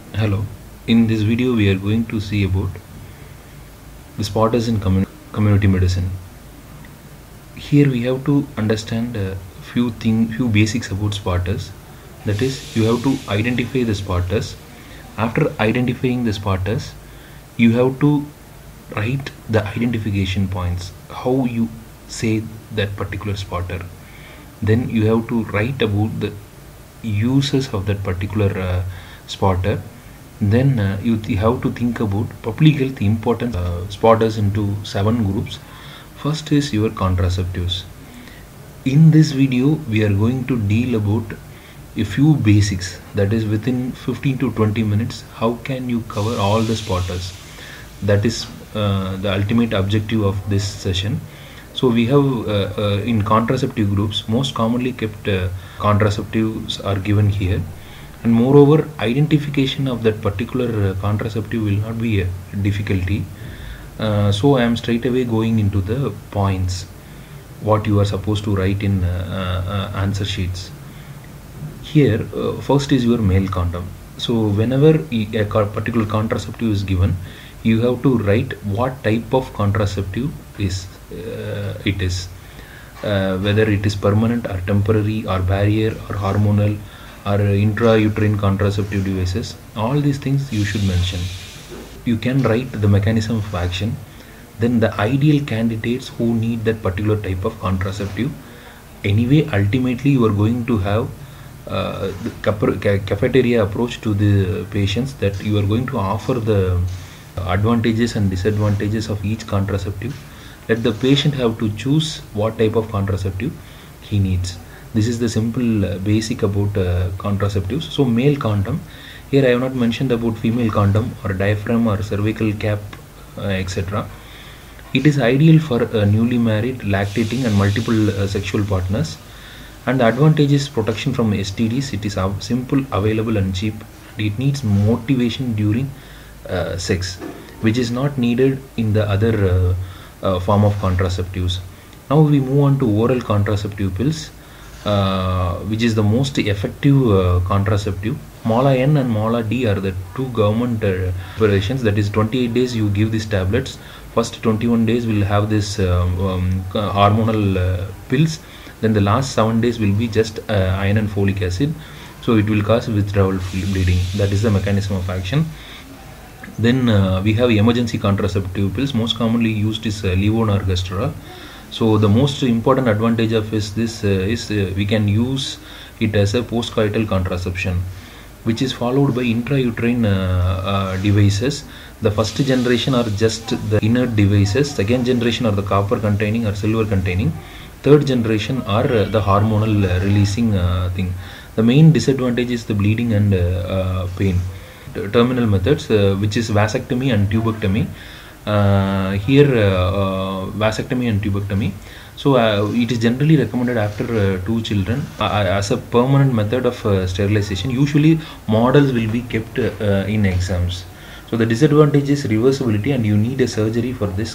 Hello, in this video we are going to see about the spotters in community medicine. Here we have to understand a few basics about spotters. That is, you have to identify the spotters. After identifying the spotters, you have to write the identification points, how you say that particular spotter. Then you have to write about the uses of that particular spotter. Then you have to think about public health importance. Spotters into 7 groups. First is your contraceptives. In this video we are going to deal about a few basics, that is within 15 to 20 minutes how can you cover all the spotters. That is the ultimate objective of this session. So we have in contraceptive groups, most commonly kept contraceptives are given here, and moreover identification of that particular contraceptive will not be a difficulty. So I am straight away going into the points what you are supposed to write in answer sheets. Here first is your male condom. So whenever a particular contraceptive is given, you have to write what type of contraceptive it is, whether it is permanent or temporary or barrier or hormonal or intrauterine contraceptive devices. All these things you should mention. You can write the mechanism of action, then the ideal candidates who need that particular type of contraceptive. Anyway, ultimately you are going to have the cafeteria approach to the patients, that you are going to offer the advantages and disadvantages of each contraceptive. Let the patient have to choose what type of contraceptive he needs. This is the simple basic about contraceptives. So male condom, here I have not mentioned about female condom or diaphragm or cervical cap, etc. It is ideal for newly married, lactating and multiple sexual partners. And the advantage is protection from STDs. It is simple, available and cheap. It needs motivation during sex, which is not needed in the other form of contraceptives. Now we move on to oral contraceptive pills, which is the most effective contraceptive. Mala N and Mala D are the two government operations. That is 28 days you give these tablets. First 21 days will have this hormonal pills. Then the last 7 days will be just iron and folic acid. So it will cause withdrawal bleeding. That is the mechanism of action. Then we have emergency contraceptive pills. Most commonly used is levonorgestrel. So the most important advantage of is we can use it as a postcoital contraception, which is followed by intrauterine devices. The first generation are just the inert devices. Second generation are the copper containing or silver containing. Third generation are the hormonal releasing thing. The main disadvantage is the bleeding and pain. Terminal methods, which is vasectomy and tubectomy. Here vasectomy and tubectomy. So it is generally recommended after 2 children as a permanent method of sterilization. Usually models will be kept in exams. So the disadvantage is reversibility and you need a surgery for this.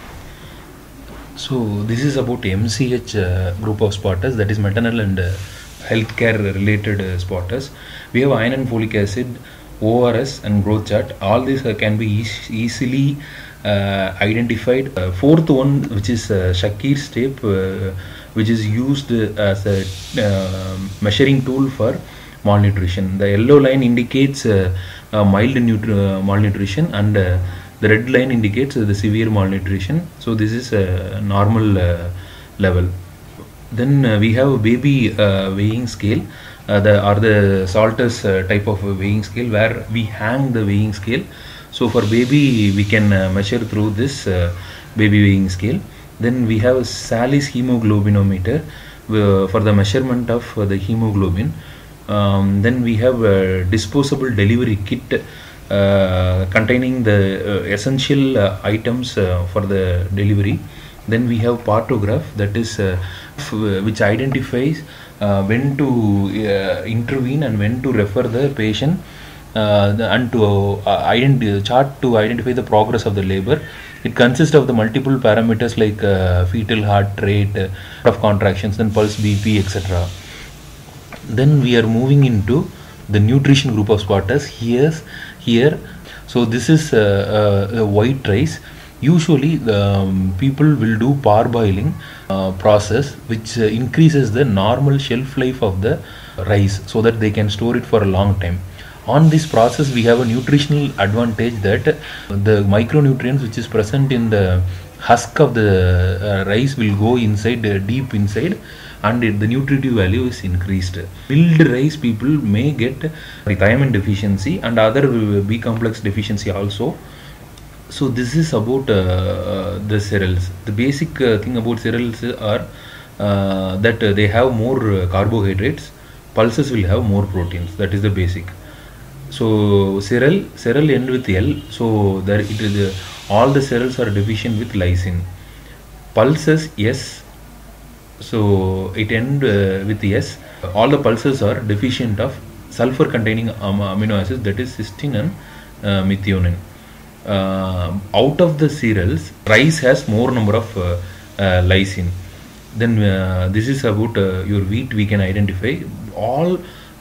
So this is about MCH group of spotters, that is maternal and healthcare related spotters. We have iron and folic acid, ORS and growth chart. All these can be easily identified. Fourth one, which is Shakir's tape, which is used as a measuring tool for malnutrition. The yellow line indicates mild malnutrition, and the red line indicates the severe malnutrition. So this is a normal level. Then we have a baby weighing scale, the Salter's type of weighing scale, where we hang the weighing scale. So for baby we can measure through this baby weighing scale. Then we have Sally's hemoglobinometer for the measurement of the hemoglobin. Then we have a disposable delivery kit containing the essential items for the delivery. Then we have partograph, that is which identifies when to intervene and when to refer the patient, and to chart to identify the progress of the labor. It consists of the multiple parameters like fetal heart rate, of contractions, then pulse, BP, etc. Then we are moving into the nutrition group of spotters here. So this is a white rice. Usually people will do parboiling process, which increases the normal shelf life of the rice so that they can store it for a long time. On this process we have a nutritional advantage that the micronutrients which is present in the husk of the rice will go inside, deep inside, and the nutritive value is increased. Milled rice people may get thiamine deficiency and other B complex deficiency also. So this is about the cereals. The basic thing about cereals are that they have more carbohydrates. Pulses will have more proteins. That is the basic. So cereal end with L. So there it is. All the cereals are deficient with lysine. Pulses, yes. So it end with S. All the pulses are deficient of sulfur containing amino acids, that is cysteine and methionine. Out of the cereals, rice has more number of lysine. Then this is about your wheat. We can identify all.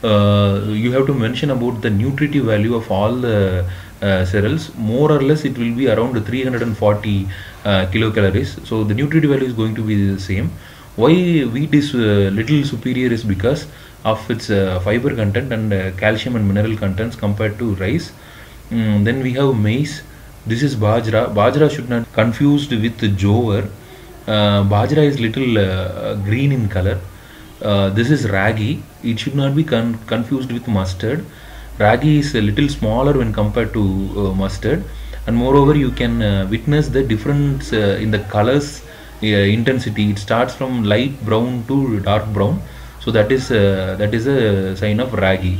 You have to mention about the nutritive value of all the cereals. More or less it will be around 340 kilocalories. So the nutritive value is going to be the same. Why wheat is little superior is because of its fiber content and calcium and mineral contents compared to rice. Then we have maize. This is bajra. Bajra should not confused with jowar. Bajra is little green in color. This is ragi. It should not be confused with mustard. Ragi is a little smaller when compared to mustard, and moreover you can witness the difference in the colors intensity. It starts from light brown to dark brown. So that is a sign of ragi.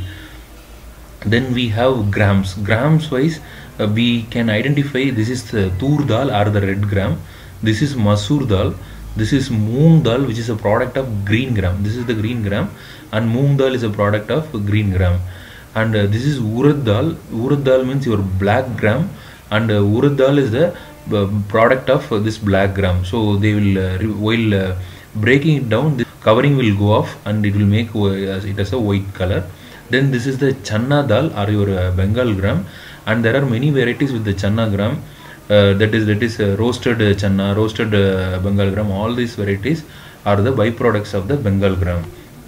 Then we have grams. Grams wise, we can identify this is the tur dal or the red gram. This is masoor dal. This is moong dal, which is a product of green gram. This is the green gram, and moong dal is a product of green gram. And this is urad dal. Urad dal means your black gram, and urad dal is the product of this black gram. So they will while breaking it down, the covering will go off and it will make it as a white color. Then this is the channa dal or your Bengal gram, and there are many varieties with the channa gram. That is roasted channa, roasted Bengal gram. All these varieties are the byproducts of the Bengal gram.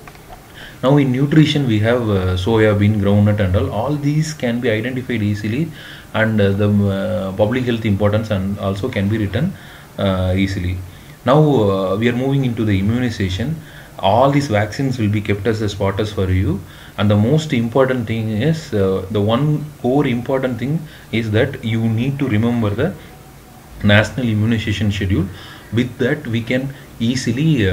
Now in nutrition we have soya bean, groundnut and all these can be identified easily, and the public health importance and also can be written easily. Now we are moving into the immunization. All these vaccines will be kept as the spotters for you, and the most important thing is the one core important thing is that you need to remember the national immunization schedule. With that we can easily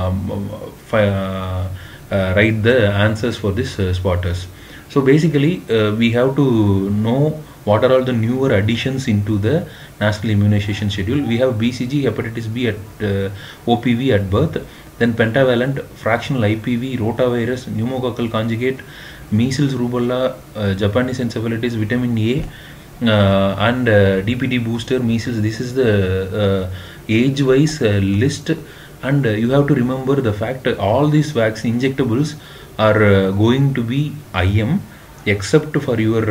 write the answers for this spotters. So basically we have to know what are all the newer additions into the national immunization schedule. We have BCG, hepatitis B at OPV at birth, then pentavalent, fractional IPV, rotavirus, pneumococcal conjugate, measles, rubella, Japanese encephalitis, vitamin A, and DPT booster, measles. This is the age wise list, and you have to remember the fact that all these vaccine injectables are going to be IM except for your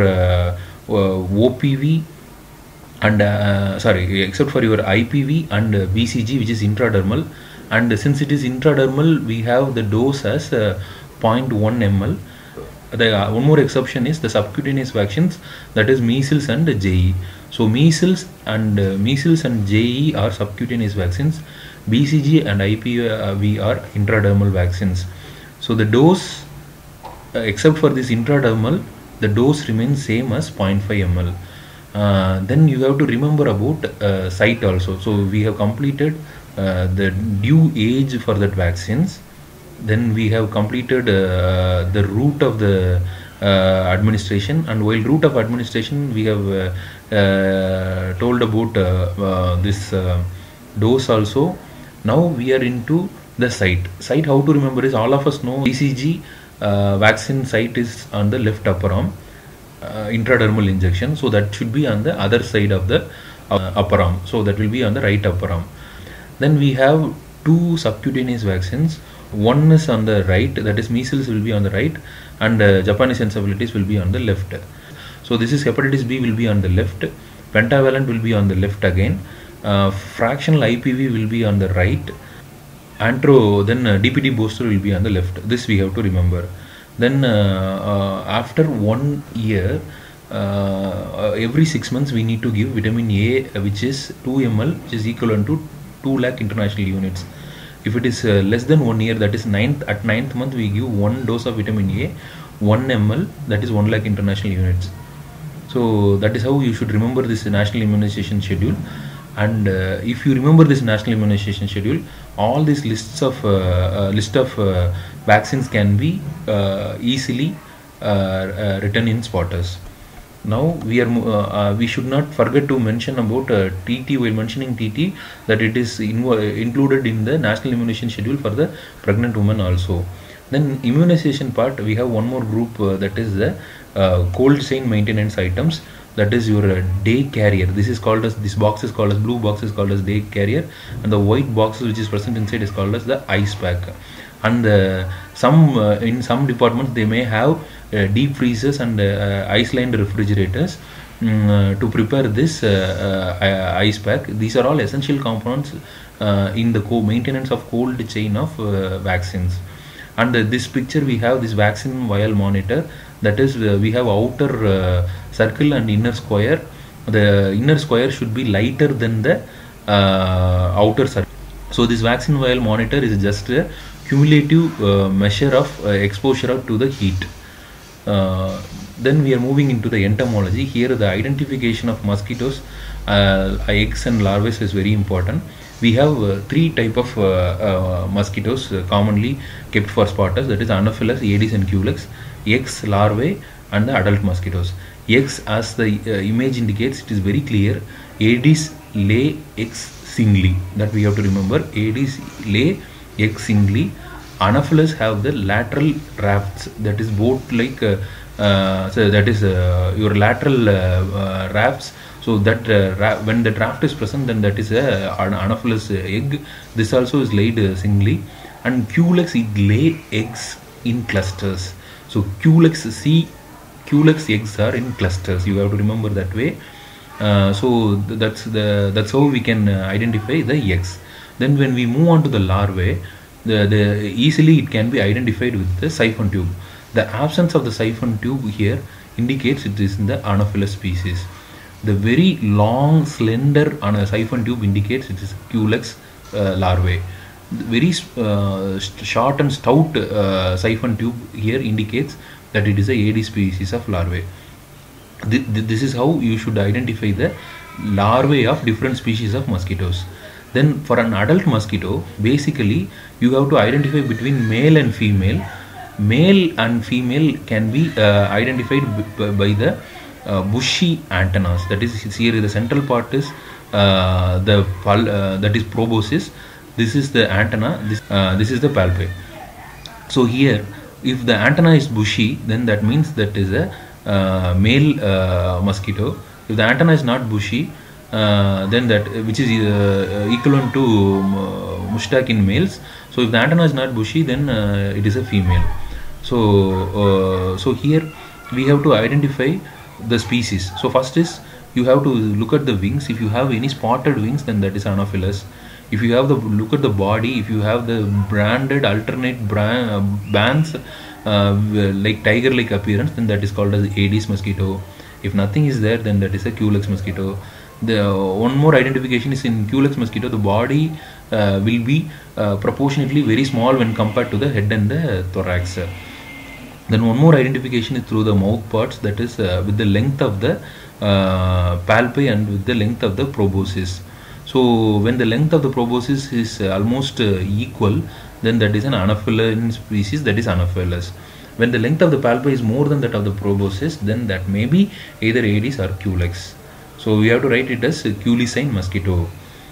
OPV and except for your IPV and BCG, which is intradermal. And since it is intradermal, we have the dose as 0.1 ml. One more exception is the subcutaneous vaccines, that is measles and JE. So measles and JE are subcutaneous vaccines. BCG and IPV are intradermal vaccines. So the dose, except for this intradermal, the dose remains same as 0.5 ml. Then you have to remember about site also. So we have completed the due age for that vaccines. Then we have completed the route of the administration, and while route of administration we have told about this dose also. Now we are into the site. How to remember is, all of us know BCG vaccine site is on the left upper arm, intradermal injection, so that should be on the other side of the upper arm, so that will be on the right upper arm. Then we have two subcutaneous vaccines. One is on the right, that is measles will be on the right, and Japanese encephalitis will be on the left. So this is hepatitis B will be on the left, pentavalent will be on the left again, fractional IPV will be on the right, then DPT booster will be on the left. This we have to remember. Then after 1 year, every 6 months we need to give vitamin A, which is 2 ml, which is equivalent to 2 lakh international units. If it is less than 1 year, that is at 9th month, we give 1 dose of vitamin A, 1 ml, that is 1 lakh international units. So that is how you should remember this national immunization schedule. And if you remember this national immunization schedule, all these list of vaccines can be easily written in spotters. Now we should not forget to mention about TT. While mentioning TT, that it is included in the national immunization schedule for the pregnant woman also. Then immunization part, we have one more group, that is the cold chain maintenance items. That is your day carrier. This box is called as, blue box is called as day carrier, and the white box which is present inside is called as the ice pack. And in some departments they may have deep freezers and ice-lined refrigerators to prepare this ice pack. These are all essential components in the maintenance of cold chain of vaccines. And this picture, we have this vaccine vial monitor. That is, we have outer circle and inner square. The inner square should be lighter than the outer circle. So this vaccine vial monitor is just a cumulative measure of exposure to the heat. Then we are moving into the entomology. Here the identification of mosquitoes, eggs and larvae is very important. We have 3 type of mosquitoes commonly kept for spotters, that is Anopheles, Aedes and Culex, eggs, larvae and the adult mosquitoes. Eggs, as the image indicates, it is very clear. Aedes lay eggs singly, that we have to remember. Aedes lay eggs singly. Anopheles have the lateral rafts, that is both like so that is your lateral rafts. So that when the draft is present, then that is an Anopheles egg. This also is laid singly. And Culex, it lay eggs in clusters. So Culex eggs are in clusters. You have to remember that way. So that's how we can identify the eggs. Then when we move on to the larvae, easily it can be identified with the siphon tube. The absence of the siphon tube here indicates it is in the Anopheles species. The very long, slender siphon tube indicates it is Culex larvae. The very short and stout siphon tube here indicates that it is a Aedes species of larvae. This is how you should identify the larvae of different species of mosquitoes. Then for an adult mosquito, basically you have to identify between male and female. Male and female can be identified by the bushy antennas. That is, here the central part is that is proboscis. This is the antenna. This is the palpi. So here, if the antenna is bushy, then that means that is a male mosquito. If the antenna is not bushy, then that, which is equivalent to moustache in males. So if the antenna is not bushy, then it is a female. So here we have to identify the species. So first is, you have to look at the wings. If you have any spotted wings, then that is Anopheles. If you have look at the body, if you have the branded alternate bands like tiger-like appearance, then that is called as Aedes mosquito. If nothing is there, then that is a Culex mosquito. The one more identification is in Culex mosquito, the body will be proportionately very small when compared to the head and the thorax. Then one more identification is through the mouth parts, that is with the length of the palpi and with the length of the proboscis. So when the length of the proboscis is almost equal, then that is an Anopheles species, that is Anopheles. When the length of the palpi is more than that of the proboscis, then that may be either Aedes or Culex. So we have to write it as Culecine mosquito.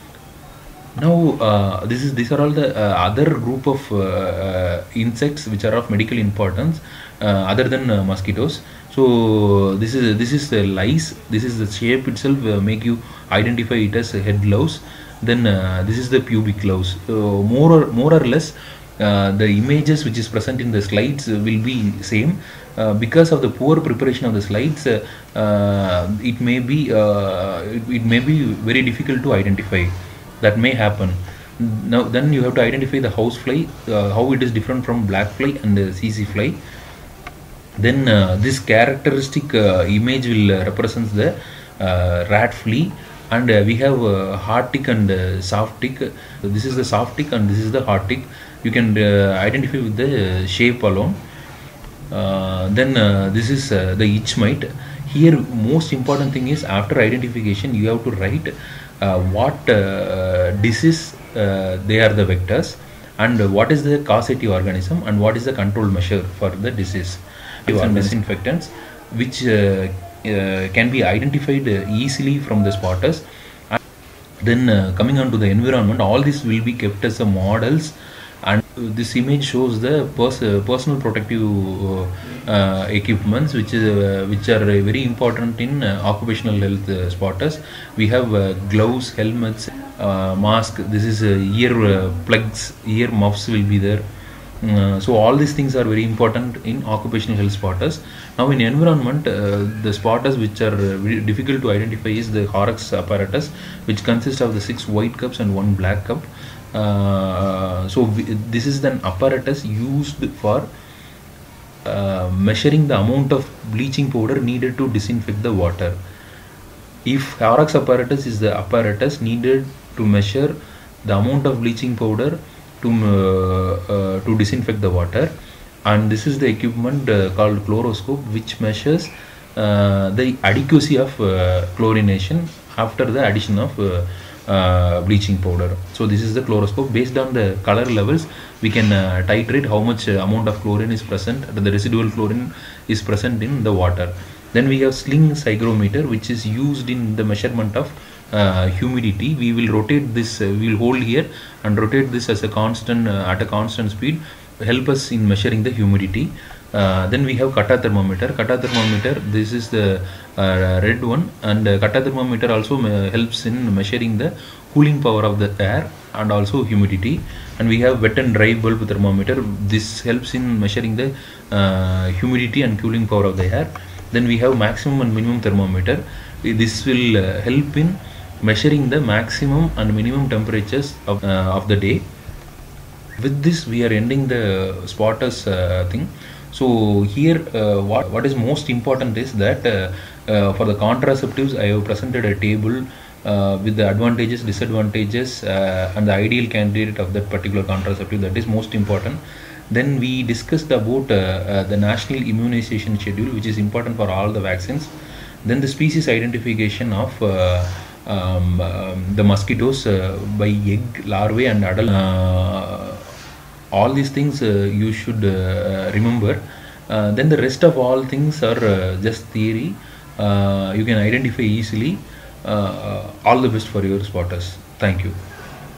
Now these are all the other group of insects which are of medical importance other than mosquitoes. So this is the lice. This is the shape itself make you identify it as head louse. Then this is the pubic louse. More or less the images which is present in the slides will be same. Because of the poor preparation of the slides, it may be very difficult to identify. That may happen. Now then you have to identify the housefly, how it is different from black fly and CC fly. Then this characteristic image will represents the rat flea, and we have hard tick and soft tick. This is the soft tick and this is the hard tick. You can identify with the shape alone. Then this is the itch mite. Here most important thing is, after identification you have to write what disease they are the vectors, and what is the causative organism, and what is the control measure for the disease. And disinfectants which can be identified easily from the spotters. Then coming on to the environment, all this will be kept as models, and this image shows the personal protective equipments which are very important in occupational health spotters. We have gloves, helmets, mask. This is ear plugs, ear muffs will be there. So all these things are very important in occupational health spotters. Now in environment, the spotters which are very difficult to identify is the Horrocks apparatus, which consists of the 6 white cups and 1 black cup. This is an apparatus used for measuring the amount of bleaching powder needed to disinfect the water. If Horrocks apparatus is the apparatus needed to measure the amount of bleaching powder to disinfect the water, and this is the equipment called chloroscope, which measures the adequacy of chlorination after the addition of bleaching powder. So this is the chloroscope. Based on the color levels, we can titrate how much amount of chlorine is present, the residual chlorine is present in the water. Then we have sling hygrometer, which is used in the measurement of humidity. We will rotate this, we will hold here and rotate this as a constant at a constant speed, help us in measuring the humidity. Then we have kata thermometer. Kata thermometer, this is the red one, and kata thermometer also helps in measuring the cooling power of the air and also humidity. And we have wet and dry bulb thermometer. This helps in measuring the humidity and cooling power of the air. Then we have maximum and minimum thermometer. This will help in measuring the maximum and minimum temperatures of the day. With this we are ending the spotters thing. So here what is most important is that for the contraceptives, I have presented a table with the advantages, disadvantages, and the ideal candidate of that particular contraceptive. That is most important. Then we discussed about the national immunization schedule, which is important for all the vaccines. Then the species identification of the mosquitoes by egg, larvae and adult. All these things you should remember. Then the rest of all things are just theory. You can identify easily. All the best for your spotters. Thank you.